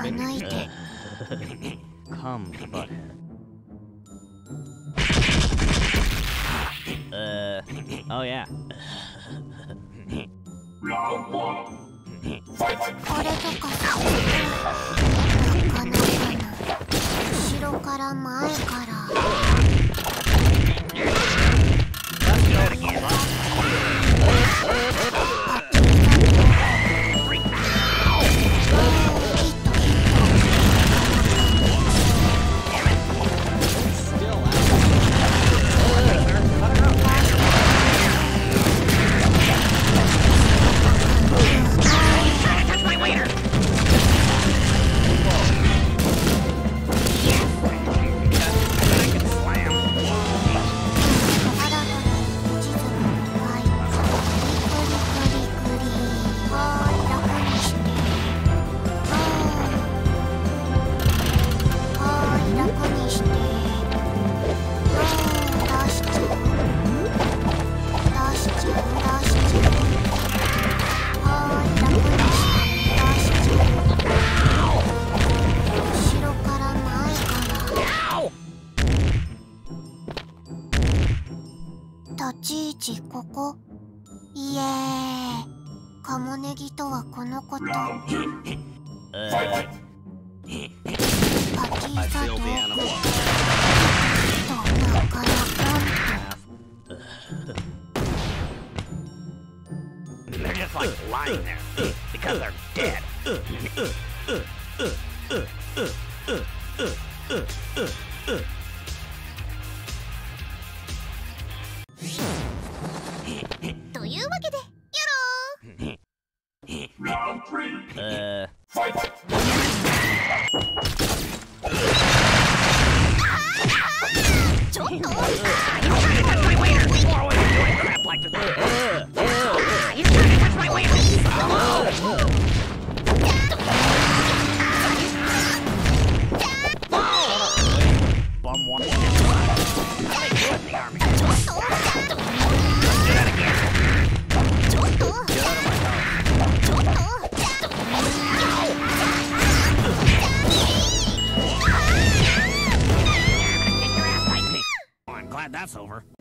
ないで。 Come, butthead. Oh yeah. これとかさ、なかなかな。後ろから前から。立ち位置ここ。イエーイ。カモネギとはこのこと。パキーザと中やかんと。 They're just like lying there because they're dead. というわけで、やろう。ちょっと。 Glad that's over.